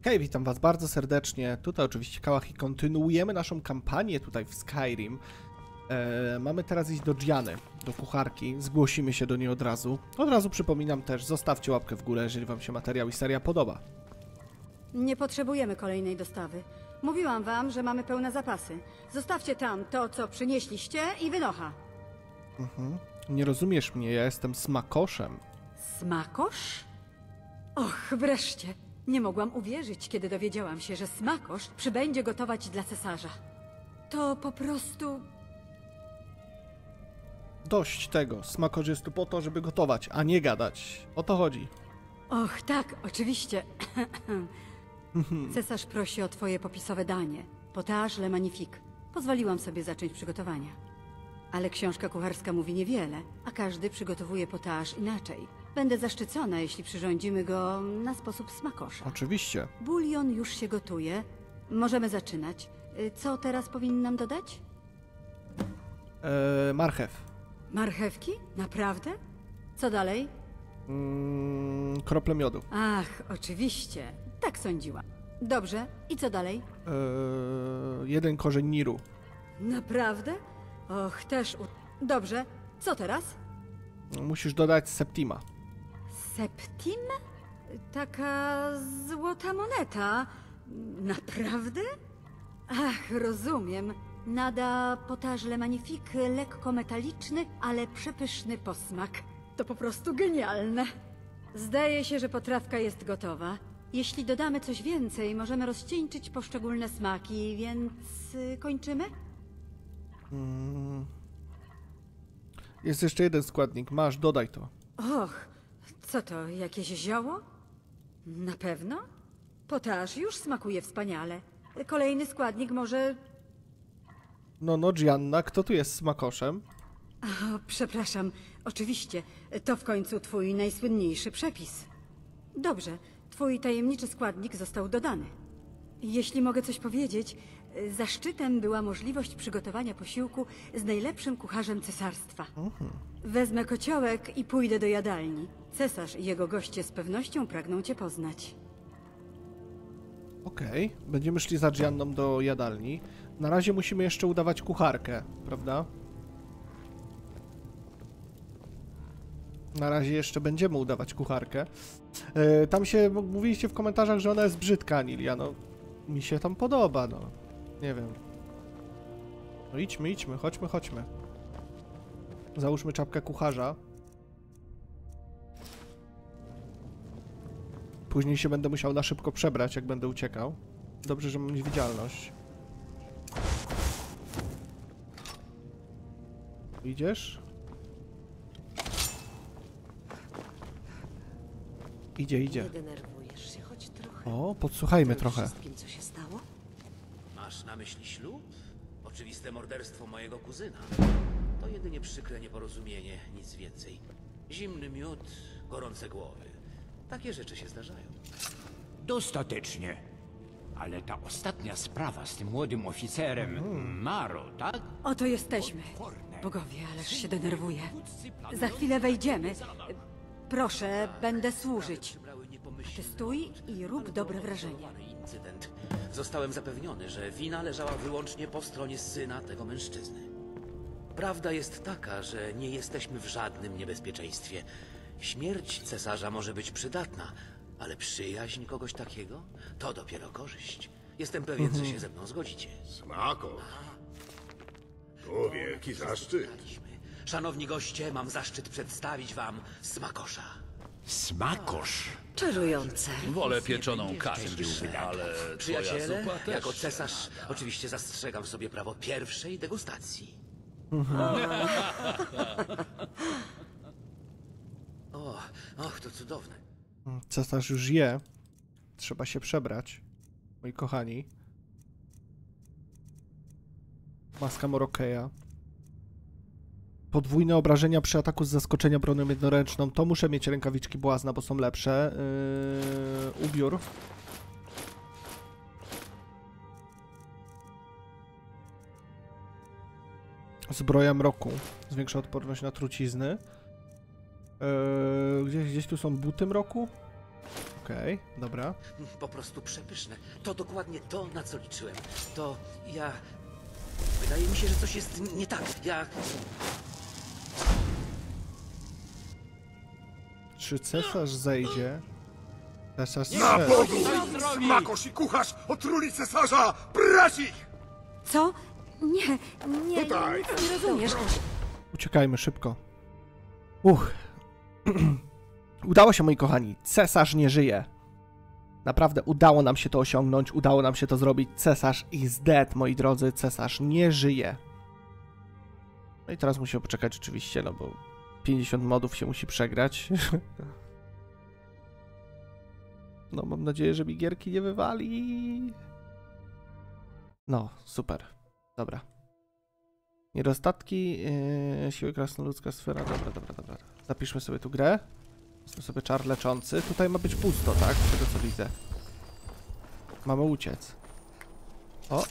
Okej, witam was bardzo serdecznie. Tutaj oczywiście Kałach i kontynuujemy naszą kampanię tutaj w Skyrim. Mamy teraz iść do Giany, do kucharki. Zgłosimy się do niej od razu. Od razu przypominam też, zostawcie łapkę w górę, jeżeli wam się materiał i seria podoba. Nie potrzebujemy kolejnej dostawy. Mówiłam wam, że mamy pełne zapasy. Zostawcie tam to, co przynieśliście i wynocha. Nie rozumiesz mnie, ja jestem smakoszem. Smakosz? Och, wreszcie. Nie mogłam uwierzyć, kiedy dowiedziałam się, że smakosz przybędzie gotować dla cesarza. To po prostu... Dość tego, smakosz jest tu po to, żeby gotować, a nie gadać. O to chodzi. Och, tak, oczywiście. Cesarz prosi o twoje popisowe danie. Potage le magnifique. Pozwoliłam sobie zacząć przygotowania. Ale książka kucharska mówi niewiele, a każdy przygotowuje potage inaczej. Będę zaszczycona, jeśli przyrządzimy go na sposób smakosza. Oczywiście. Bulion już się gotuje. Możemy zaczynać. Co teraz powinnam dodać? Marchew. Marchewki? Naprawdę? Co dalej? Krople miodu. Ach, oczywiście. Tak sądziłam. Dobrze. I co dalej? Jeden korzeń niru. Naprawdę? Och, też Dobrze. Co teraz? Musisz dodać septima. Septim? Taka złota moneta. Naprawdę? Ach, rozumiem. Nada potage le magnifique, lekko metaliczny, ale przepyszny posmak. To po prostu genialne. Zdaje się, że potrawka jest gotowa. Jeśli dodamy coś więcej, możemy rozcieńczyć poszczególne smaki, więc kończymy? Jest jeszcze jeden składnik, masz, dodaj to. Och, co to, jakieś zioło? Na pewno? Potaż już smakuje wspaniale. Kolejny składnik może... No, Gianna, kto tu jest smakoszem? O, przepraszam, oczywiście, to w końcu twój najsłynniejszy przepis. Dobrze, twój tajemniczy składnik został dodany. Jeśli mogę coś powiedzieć, zaszczytem była możliwość przygotowania posiłku z najlepszym kucharzem cesarstwa. Wezmę kociołek i pójdę do jadalni. Cesarz i jego goście z pewnością pragną cię poznać. Okej, będziemy szli za Gianną do jadalni. Na razie musimy jeszcze udawać kucharkę, prawda? Na razie jeszcze będziemy udawać kucharkę. Tam się mówiliście w komentarzach, że ona jest brzydka, Anilia. No, mi się tam podoba, no. Nie wiem. No idźmy, chodźmy. Załóżmy czapkę kucharza. Później się będę musiał na szybko przebrać, jak będę uciekał. Dobrze, że mam niewidzialność. Idziesz? Idzie. Nie denerwujesz się, choć trochę. O, podsłuchajmy trochę. Wszystkim, co się stało? Masz na myśli ślub? Oczywiste morderstwo mojego kuzyna. To jedynie przykre nieporozumienie, nic więcej. Zimny miód, gorące głowy. Takie rzeczy się zdarzają. Dostatecznie. Ale ta ostatnia sprawa z tym młodym oficerem Maro, tak? Oto jesteśmy. Bogowie, ależ się denerwuję. Za chwilę wejdziemy. Proszę, będę służyć. Ty stój i rób dobre wrażenie. Incydent. Zostałem zapewniony, że wina leżała wyłącznie po stronie syna tego mężczyzny. Prawda jest taka, że nie jesteśmy w żadnym niebezpieczeństwie. Śmierć cesarza może być przydatna, ale przyjaźń kogoś takiego to dopiero korzyść. Jestem pewien, że się ze mną zgodzicie. Smakosz. To wielki zaszczyt. Szanowni goście, mam zaszczyt przedstawić wam smakosza. Smakosz. Czarujące. Wolę pieczoną kaczkę, ale twoja Przyjaciele, zupa też jako się cesarz oczywiście zastrzegam sobie prawo pierwszej degustacji. Och, to cudowne. Cesarz już je. Trzeba się przebrać. Moi kochani. Maska Morokeja. Podwójne obrażenia przy ataku z zaskoczenia bronią jednoręczną. To muszę mieć rękawiczki błazna, bo są lepsze. Ubiór. Zbroja mroku. Zwiększa odporność na trucizny. Gdzieś tu są buty mroku. Okej, dobra. Po prostu przepyszne. To dokładnie to, na co liczyłem. To ja... Wydaje mi się, że coś jest nie tak. Czy cesarz zejdzie? Cesarz Na zszedł. Bogu! Smakosz i kucharz otruli cesarza! Brać ich! Co? Nie, Tutaj. nic nie rozumiesz. Uciekajmy szybko. Udało się, moi kochani. Cesarz nie żyje. Naprawdę udało nam się to osiągnąć, udało nam się to zrobić. Cesarz is dead, moi drodzy. Cesarz nie żyje. No i teraz musimy poczekać oczywiście, no bo 50 modów się musi przegrać. No, mam nadzieję, że mi gierki nie wywali. No, super. Dobra. Niedostatki, siły krasnoludzka sfera. Dobra. Zapiszmy sobie tu grę. Jest sobie czar leczący. Tutaj ma być pusto, tak? Z tego co widzę. Mamy uciec. O!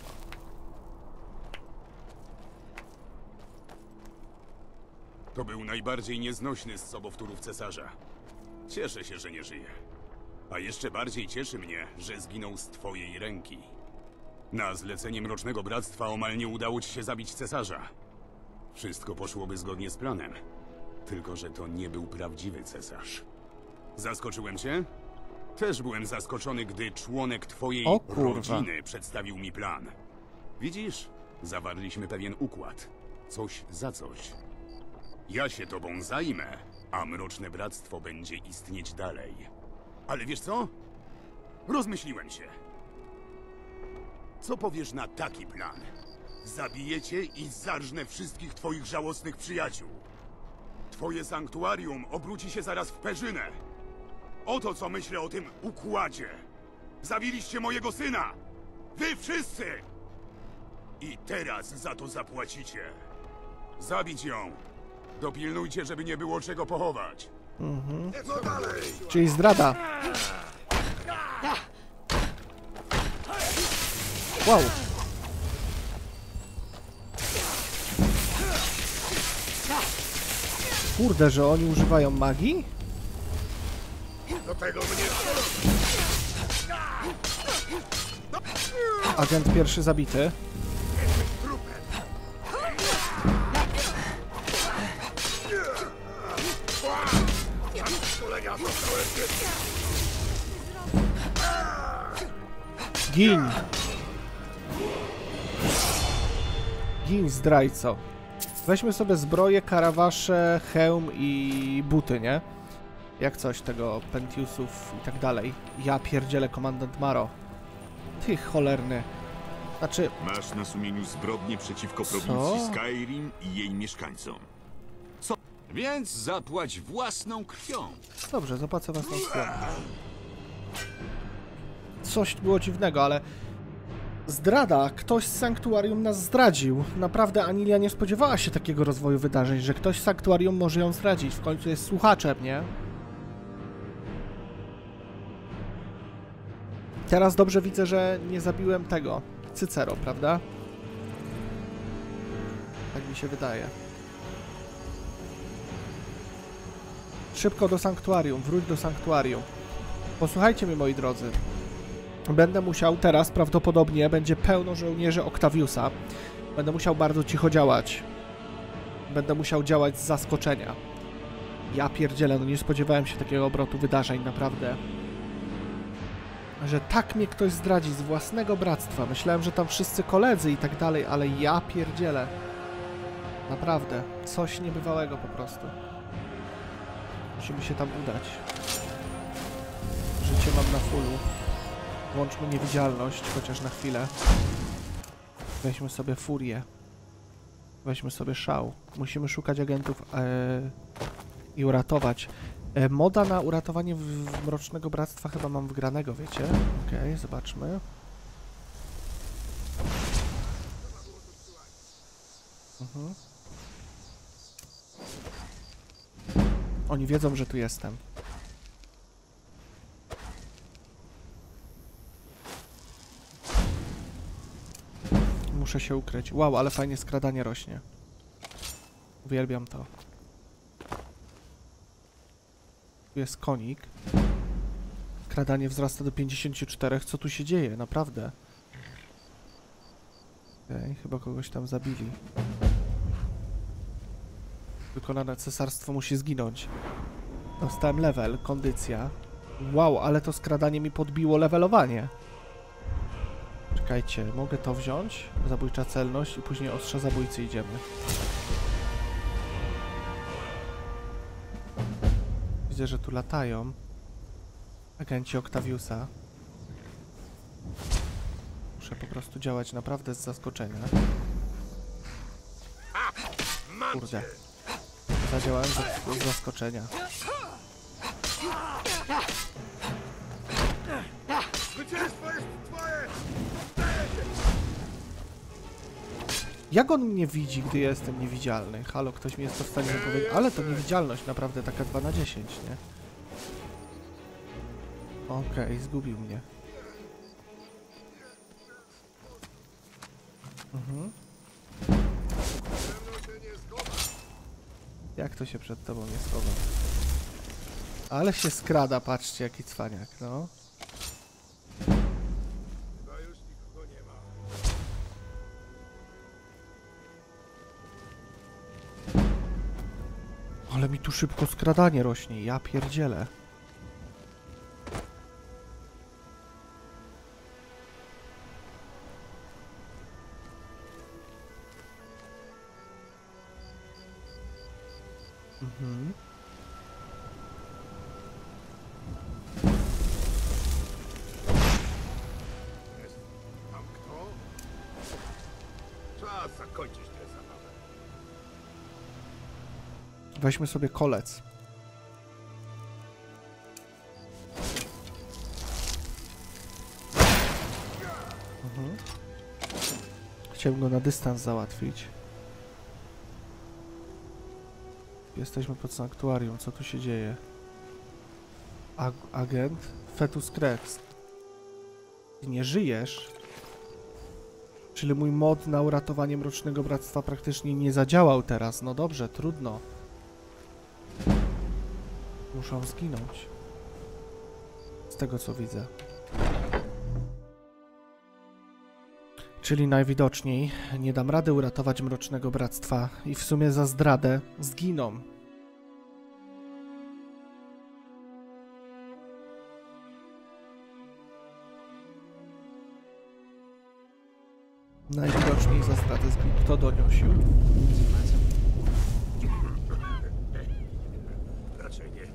To był najbardziej nieznośny z sobowtórów cesarza. Cieszę się, że nie żyje. A jeszcze bardziej cieszy mnie, że zginął z twojej ręki. Na zlecenie Mrocznego Bractwa omal nie udało ci się zabić cesarza. Wszystko poszłoby zgodnie z planem. Tylko że to nie był prawdziwy cesarz. Zaskoczyłem cię? Też byłem zaskoczony, gdy członek twojej O kurwa. rodziny przedstawił mi plan. Widzisz? Zawarliśmy pewien układ. Coś za coś. Ja się tobą zajmę, a Mroczne Bractwo będzie istnieć dalej. Ale wiesz co? Rozmyśliłem się. Co powiesz na taki plan? Zabiję cię i zarżnę wszystkich twoich żałosnych przyjaciół. Twoje sanktuarium obróci się zaraz w perzynę. Oto co myślę o tym układzie. Zabiliście mojego syna! Wy wszyscy! I teraz za to zapłacicie. Zabić ją. Dopilnujcie, żeby nie było czego pochować. Co dalej? Czyli zdrada. Wow. Kurde, że oni używają magii? Do tego mnie... Agent pierwszy zabity. Gin! Gin, zdrajco. Weźmy sobie zbroję, karawasze, hełm i buty, nie? Jak coś tego, Pentiusów i tak dalej. Ja pierdzielę, komandant Maro. Ty cholerny. Znaczy... Masz na sumieniu zbrodnie przeciwko prowincji Skyrim i jej mieszkańcom. Co? Więc zapłać własną krwią. Dobrze, zapłacę was na stronę. Coś było dziwnego, ale... Zdrada. Ktoś z Sanktuarium nas zdradził. Naprawdę Anilia nie spodziewała się takiego rozwoju wydarzeń, że ktoś z Sanktuarium może ją zdradzić. W końcu jest słuchaczem, nie? Teraz dobrze widzę, że nie zabiłem tego. Cycero, prawda? Tak mi się wydaje. Szybko do Sanktuarium. Wróć do Sanktuarium. Posłuchajcie mnie, moi drodzy. Będę musiał teraz, prawdopodobnie, będzie pełno żołnierzy Octaviusa. Będę musiał bardzo cicho działać. Będę musiał działać z zaskoczenia. Ja pierdzielę, no nie spodziewałem się takiego obrotu wydarzeń, naprawdę. Że tak mnie ktoś zdradzi z własnego bractwa. Myślałem, że tam wszyscy koledzy i tak dalej, ale ja pierdzielę. Naprawdę. Coś niebywałego po prostu. Musimy się tam udać. Życie mam na fullu. Włączmy niewidzialność, chociaż na chwilę. Weźmy sobie furię. Weźmy sobie szał. Musimy szukać agentów i uratować. Moda na uratowanie Mrocznego Bractwa chyba mam wgranego, wiecie? Okej, zobaczmy. Oni wiedzą, że tu jestem. Muszę się ukryć. Wow, ale fajnie skradanie rośnie. Uwielbiam to. Tu jest konik. Skradanie wzrasta do 54. Co tu się dzieje? Naprawdę. Okej, chyba kogoś tam zabili. Wykonane cesarstwo musi zginąć. Dostałem level, kondycja. Wow, ale to skradanie mi podbiło levelowanie. Czekajcie, mogę to wziąć? Zabójcza celność i później ostrze zabójcy idziemy. Widzę, że tu latają agenci Octaviusa. Muszę po prostu działać naprawdę z zaskoczenia. Kurde. Zadziałałem z zaskoczenia. Jak on mnie widzi, gdy ja jestem niewidzialny? Halo, ktoś mi jest to w stanie powiedzieć. Ale to niewidzialność naprawdę taka 2 na 10, nie? Okej, zgubił mnie. Jak to się przed tobą nie schowa? Ale się skrada, patrzcie jaki cwaniak, no. Ale mi tu szybko skradanie rośnie, ja pierdzielę. Tam kto? Czas zakończyć tę zabawę. Weźmy sobie kolec. Chciałbym go na dystans załatwić. Jesteśmy pod sanktuarium. Co tu się dzieje? Agent Fetus Krex. Nie żyjesz? Czyli mój mod na uratowanie Mrocznego Bractwa praktycznie nie zadziałał teraz. No dobrze, trudno. Muszą zginąć. Z tego co widzę. Czyli najwidoczniej nie dam rady uratować Mrocznego Bractwa i w sumie za zdradę zginą. Najwidoczniej za zdradę zginą. Kto doniosił? Raczej nie.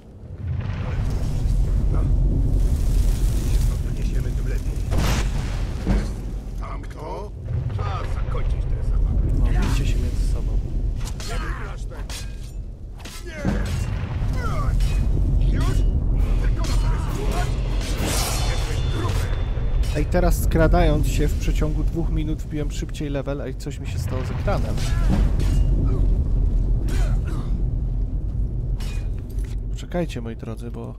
Ale jeśli się stąd wyniesiemy, tym lepiej. Tam kto? Czas zakończyć tę zabawę. No, bijcie się między sobą. Nie wygrasz tego. Nie! Już? Tylko na sobie słuchać? Jesteś gruby. Ej, teraz skradając się w przeciągu 2 minut wbiłem szybciej level. Ej, coś mi się stało z ekranem. Czekajcie, moi drodzy, bo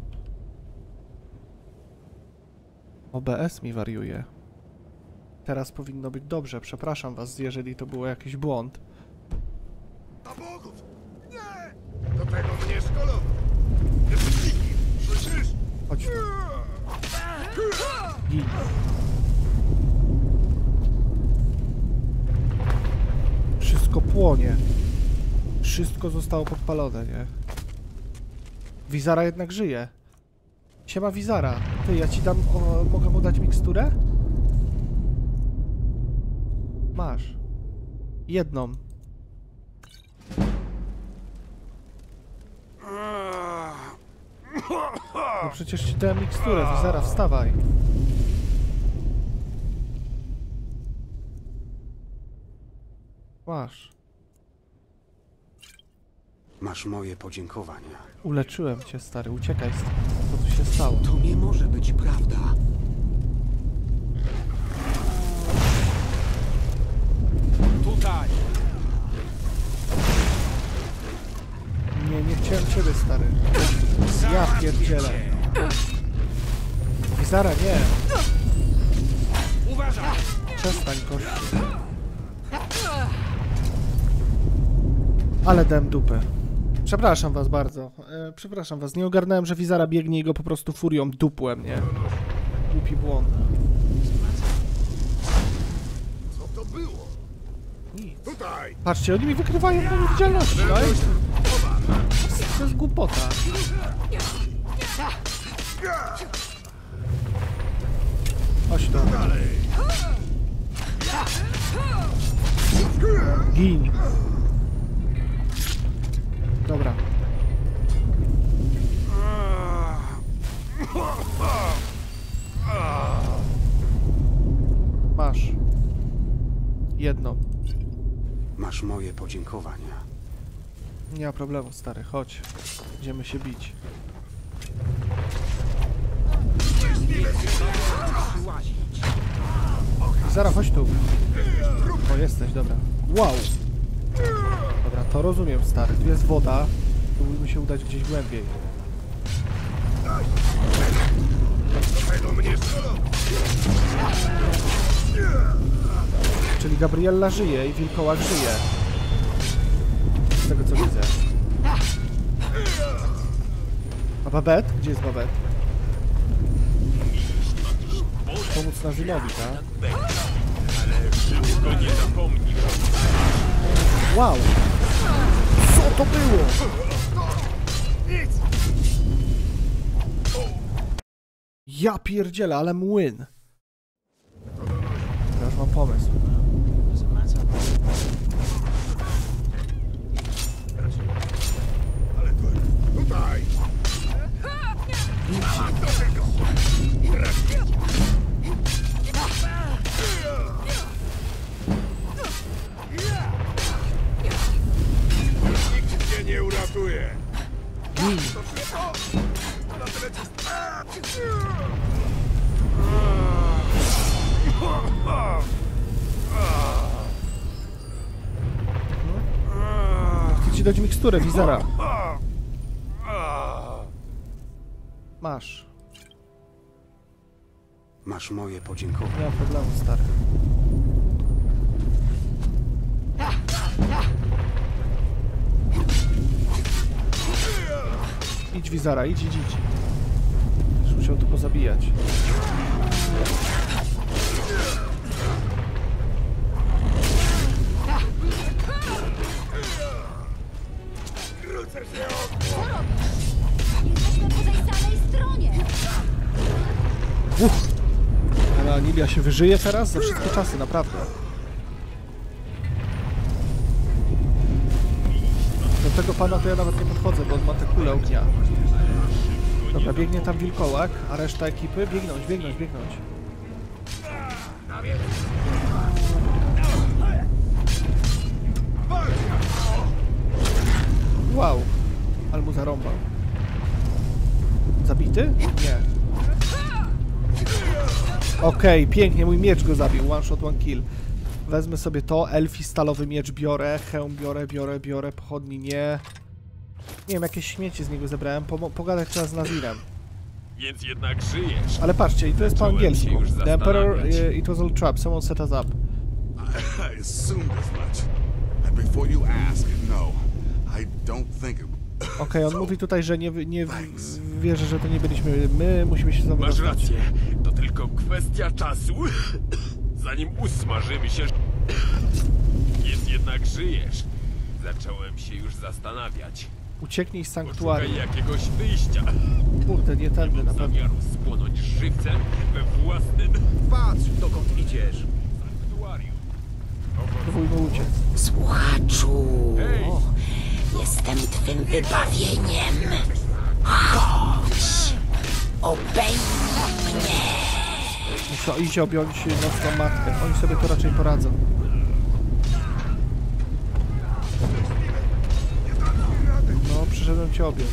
OBS mi wariuje. Teraz powinno być dobrze. Przepraszam was, jeżeli to był jakiś błąd. Na bogów! Nie! Do tego mnie szkolono. Jesteś nikim, słyszysz? Chodź tu. Gin. Wszystko płonie. Wszystko zostało podpalone, nie? Wizara jednak żyje. Siema Wizara. Ty, ja ci dam... mogę mu dać miksturę? Masz. Jedną. No przecież ci dałem miksturę, Wizara, wstawaj. Masz. Masz moje podziękowania. Uleczyłem cię, stary, uciekaj stąd. Co tu się stało? To nie może być prawda. Tutaj! Nie chciałem ciebie, stary. Ja pierdzielę. Wizara, nie. Uważaj! Przestań, kościół. Ale dałem dupę. Przepraszam was bardzo. Przepraszam was, nie ogarnąłem, że Wizara biegnie i go po prostu furią dupłem, nie? Głupi błąd. Co to było? Nic. Tutaj! Patrzcie, oni mi wykrywają do niewidzialności, no i... To jest głupota. Chodź tu. Gin. Dobra. Masz. Jedno. Masz moje podziękowania. Nie ma problemu, stary, chodź. Będziemy się bić. Zaraz, chodź tu. O, jesteś, dobra. Wow! Dobra, to rozumiem, stary. Tu jest woda. Spróbujmy się udać gdzieś głębiej. Czyli Gabriella żyje i wilkołak żyje. Z tego co widzę. A Babette? Gdzie jest Babette? Pomóc Nazymowi, tak? Wow! Co to było? Ja pierdzielę, ale młyn. Teraz mam pomysł. Tutaj! Nikt cię nie uratuje! Gin. Chcę ci dać miksturę, Wizara. Masz. Masz moje podziękowania. Nie ma problemu, stary. Idź, Wizara, idź. Już musiał tu pozabijać. Ale Anilia się wyżyje teraz? Za wszystkie czasy, naprawdę. Do tego pana to ja nawet nie podchodzę, bo on ma te kule ognia. Dobra, biegnie tam wilkołak, a reszta ekipy? Biegnąć. Wow, ale mu zarąbał. Zabity? Nie. Okej, pięknie, mój miecz go zabił. One shot, one kill. Wezmę sobie to, elfi stalowy miecz biorę, hełm biorę, pochodni nie. Nie wiem, jakieś śmieci z niego zebrałem, pogadać trzeba z Nazirem. Więc jednak żyjesz. Ale patrzcie, i to jest po Zacząłem się angielsku. już The Emperor, zastanawiać. it was all trap, someone set us up. I assumed as much. And before you ask, no, I don't think it... Okej, on mówi tutaj, że nie wierzy, że to nie byliśmy my, musimy się znowu Masz dostać. rację, to tylko kwestia czasu, zanim usmażymy się. Więc jednak żyjesz. Zacząłem się już zastanawiać. Ucieknij z Poszukaj sanktuarium. jakiegoś wyjścia. Kurde, nie tędy na Mam pewno. zamiaru spłonąć żywcem we własnym Patrz, dokąd idziesz. sanktuarium. Próbujmy uciec. Słuchaczu, Hej! jestem twym wybawieniem. Chodź, obejmij mnie. Muszę iść objąć nocną matkę. Oni sobie to raczej poradzą. No, przyszedłem cię objąć.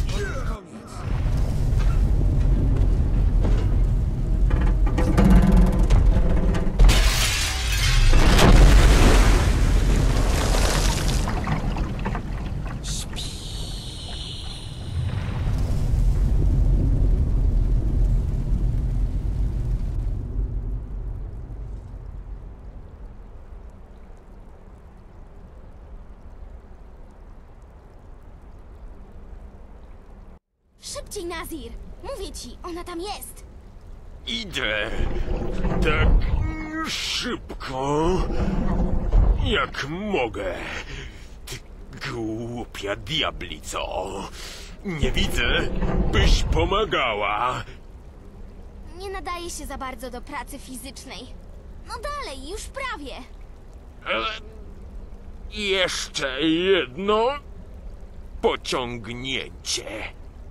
Szybciej, Nazir! Mówię ci, ona tam jest! Idę tak szybko, jak mogę. Ty głupia diablico. Nie widzę, byś pomagała. Nie nadaje się za bardzo do pracy fizycznej. No dalej, już prawie. Ale jeszcze jedno pociągnięcie.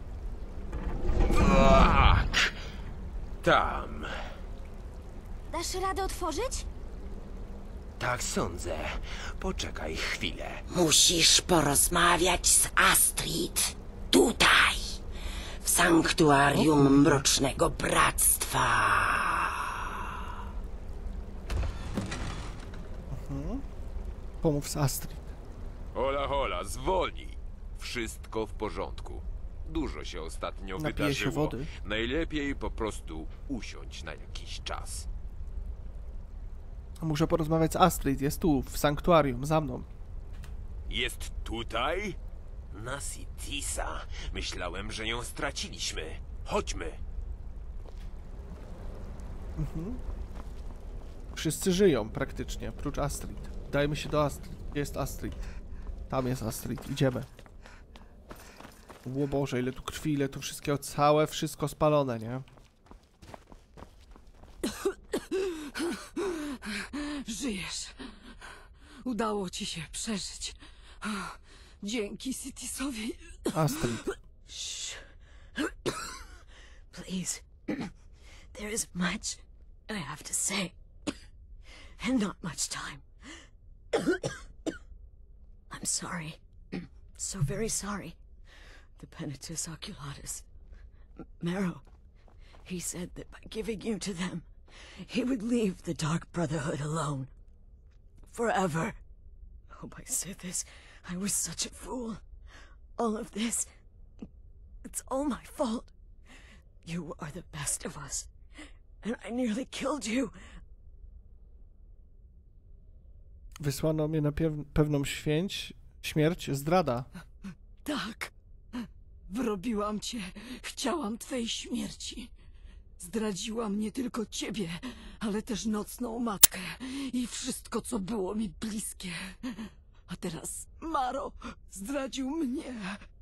Tak. Tam. Dasz radę otworzyć? Tak sądzę. Poczekaj chwilę. Musisz porozmawiać z Astrid. Tutaj. W sanktuarium Mrocznego Bractwa. Pomów z Astrid. Hola, hola, zwolnij. Wszystko w porządku. Dużo się ostatnio Napiję wydarzyło. się wody. Najlepiej po prostu usiądź na jakiś czas. Muszę porozmawiać z Astrid. Jest tu, w sanktuarium, za mną. Jest tutaj? Nasitisa. Myślałem, że ją straciliśmy. Chodźmy. Wszyscy żyją praktycznie, prócz Astrid. Dajmy się do Astrid. Gdzie jest Astrid? Tam jest Astrid. Idziemy. O Boże, ile tu krwi, ile tu wszystkiego. Całe wszystko spalone, nie? Żyjesz. Udało ci się przeżyć. Dzięki Sitisowi. Astrid. Please. There is much I have to say. And not much time. I'm sorry. So very sorry. The Penitus Oculatus. Marrow. He said that by giving you to them, he would leave the Dark Brotherhood alone. Forever. Oh, my Sithis, I was such a fool. All of this, it's all my fault. You are the best of us. And I nearly killed you. Wysłano mnie na pewną śmierć, zdrada. Tak. Wyrobiłam cię. Chciałam twej śmierci. Zdradziłam nie tylko ciebie, ale też nocną matkę i wszystko, co było mi bliskie. A teraz Maro zdradził mnie.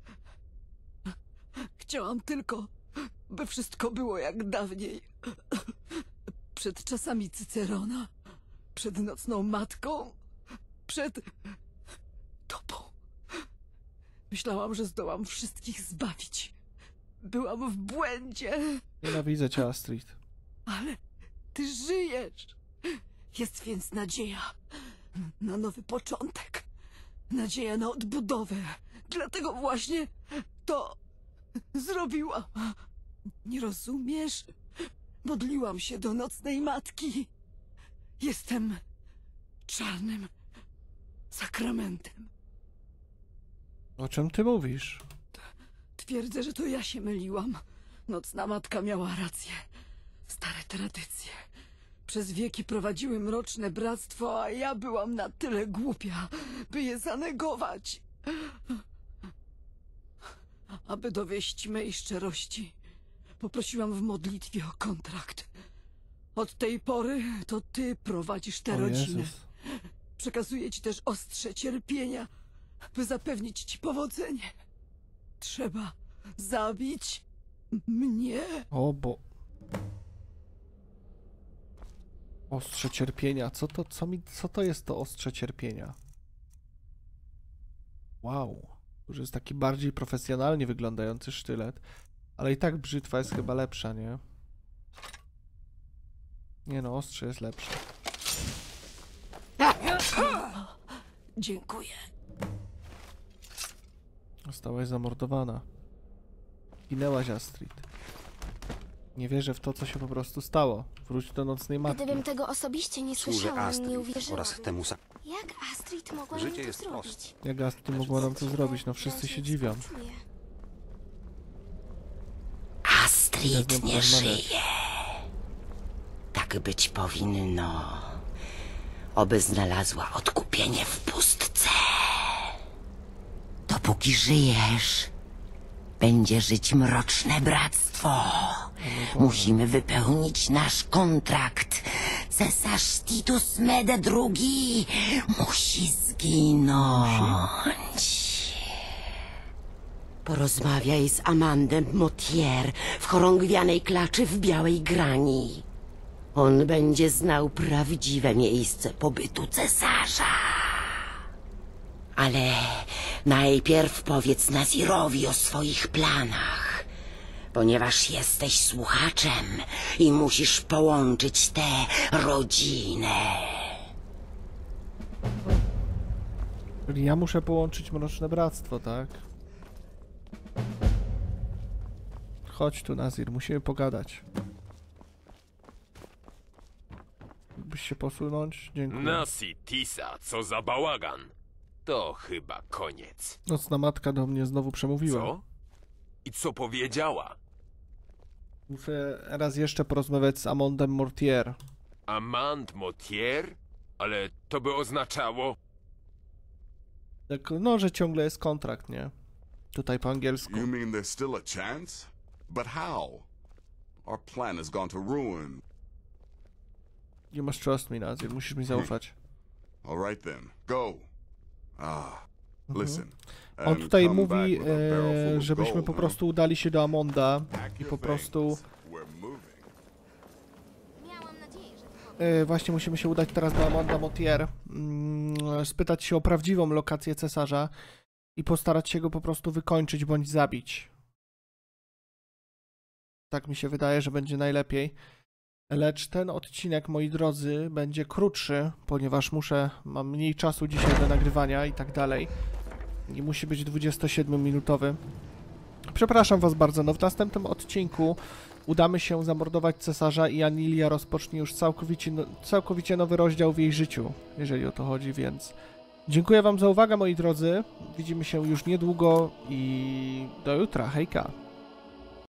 Chciałam tylko, by wszystko było jak dawniej. Przed czasami Cycerona, przed nocną matką, przed tobą. Myślałam, że zdołam wszystkich zbawić. Byłam w błędzie. Nienawidzę cię, Astrid. Ale ty żyjesz. Jest więc nadzieja na nowy początek. Nadzieja na odbudowę. Dlatego właśnie to zrobiłam. Nie rozumiesz? Modliłam się do nocnej matki. Jestem czarnym sakramentem. O czym ty mówisz? Twierdzę, że to ja się myliłam. Nocna matka miała rację. Stare tradycje. Przez wieki prowadziły Mroczne Bractwo, a ja byłam na tyle głupia, by je zanegować. Aby dowieść mej szczerości, poprosiłam w modlitwie o kontrakt. Od tej pory to ty prowadzisz tę rodzinę. Przekazuję ci też ostrze cierpienia, by zapewnić ci powodzenie. Trzeba zabić mnie. Ostrze cierpienia. Co to jest to ostrze cierpienia? Wow. Już jest taki bardziej profesjonalnie wyglądający sztylet. Ale i tak brzytwa jest chyba lepsza, nie? Nie no, ostrze jest lepsze. Dziękuję. Zostałaś zamordowana. Ginęłaś, Astrid. Nie wierzę w to, co się po prostu stało. Wróć do nocnej matki. Gdybym tego osobiście nie Służę słyszałam, Astrid nie uwierzyłam. oraz temu Jak Astrid mogła Życie nam to jest zrobić? Jak Astrid mogła nam to zrobić? No wszyscy się dziwią. Astrid nie żyje. Tak być powinno. Oby znalazła odkupienie w pustce. Dopóki żyjesz, będzie żyć Mroczne Bractwo. Musimy wypełnić nasz kontrakt. Cesarz Titus Mede II musi zginąć. Porozmawiaj z Amandem Motier w chorągwianej klaczy w białej grani. On będzie znał prawdziwe miejsce pobytu cesarza. Ale najpierw powiedz Nazirowi o swoich planach, ponieważ jesteś słuchaczem i musisz połączyć tę rodzinę. Czyli ja muszę połączyć Mroczne Bractwo, tak? Chodź tu, Nazir, musimy pogadać. Mógłbyś się posunąć? Dziękuję. Nasi Tisa, co za bałagan. To chyba koniec. Nocna matka do mnie znowu przemówiła. Co? I co powiedziała? Muszę raz jeszcze porozmawiać z Amandem Mortier. Amand Motier? Ale to by oznaczało... Tak, no, że ciągle jest kontrakt, nie? Tutaj po angielsku. You mean there's still a chance? But how? Our plan has gone to ruin. You must trust me, Nazir. Musisz mi zaufać. All right then, go. Listen. On tutaj mówi, żebyśmy po prostu udali się do Amonda i po prostu... Właśnie musimy się udać teraz do Amonda Motier, spytać się o prawdziwą lokację cesarza i postarać się go po prostu wykończyć bądź zabić. Tak mi się wydaje, że będzie najlepiej. Lecz ten odcinek, moi drodzy, będzie krótszy, ponieważ mam mniej czasu dzisiaj do nagrywania i tak dalej. I musi być 27-minutowy. Przepraszam was bardzo, no w następnym odcinku udamy się zamordować cesarza i Anilia rozpocznie już całkowicie nowy rozdział w jej życiu, jeżeli o to chodzi, więc... Dziękuję wam za uwagę, moi drodzy. Widzimy się już niedługo i do jutra. Hejka!